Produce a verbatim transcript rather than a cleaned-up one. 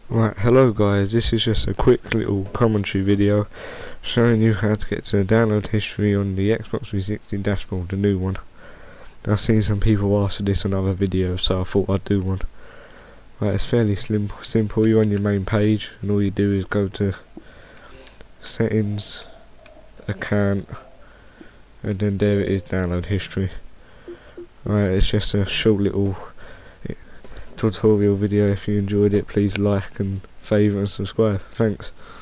Right, hello guys, this is just a quick little commentary video showing you how to get to the download history on the Xbox three sixty dashboard, the new one. I've seen some people ask for this on other videos, so I thought I'd do one. Right, it's fairly slim, simple. You're on your main page and all you do is go to settings, account, and then there it is, download history. Right, it's just a short little tutorial video. If you enjoyed it, please like and favourite and subscribe. Thanks.